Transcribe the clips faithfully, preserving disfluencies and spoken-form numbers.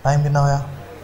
Time कितना होया?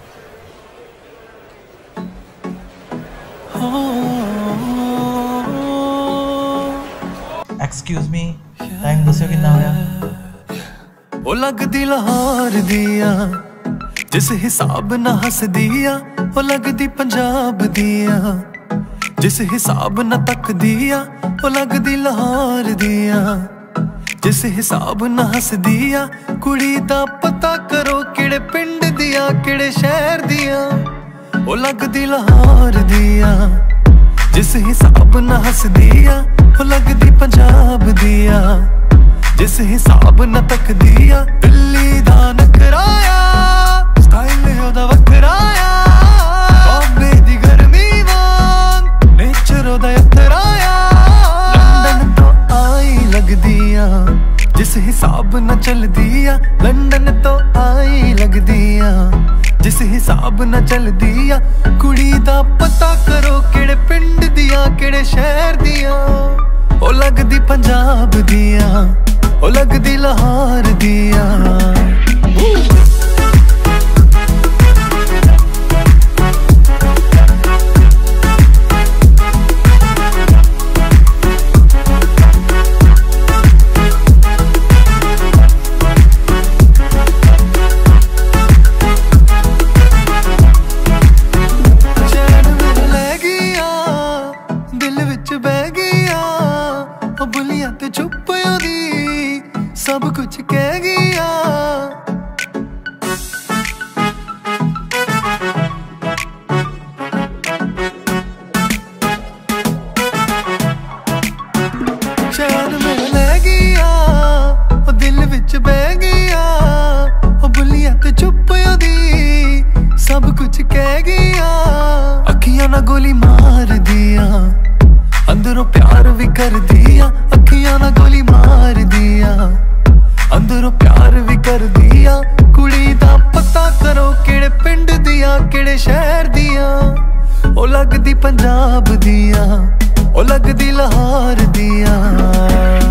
Excuse me, time दसो कितना होया? ओ लगदी लाहौर दिया जिस हिसाब ना हस दिया, ओ लगदी पंजाब दिया जिस हिसाब ना तक दिया, ओ लगदी लाहौर दिया जिस हिसाब ना हस दिया। कुड़ी दा पता करो किड़े पिंड दिया किड़े शहर दिया, ओ लगदी लाहौर दिया जिस हिसाब ना हस दिया, ओ लगदी पंजाब दिया जिस हिसाब ना तक दिया। दिल्ली दा नखराया स्टाइल ओदा वखराया, बॉम्बे दी गर्मी वांग नेचर ओदा यतराया। लंदन तो आई लगदिया जिस हिसाब ना चल दिया, लंदन तो आई लगदिया जिस हिसाब ना चल दिया। कुड़ी दा पता करो किड़े पिंड दिया किड़े शहर दिया, ओ लगदी पंजाब दिया, ओ लगदी लाहौर दिया। चुप ओदी सब कुछ कह गया, चैन मेरा ले गया ओ दिल विच बह गया, ओ बुलिया ते चुप ओदी सब कुछ कह गया। अखियां ना गोली मार दिया अंदरों प्यार भी कर दिया, अखियां ना गोली मार दिया अंदरों प्यार भी कर दिया। कुड़ी दा पता करो किड़े पिंड दिया किड़े शहर दिया, ओ लगदी पंजाब दिया, ओ लगदी लाहौर दिया।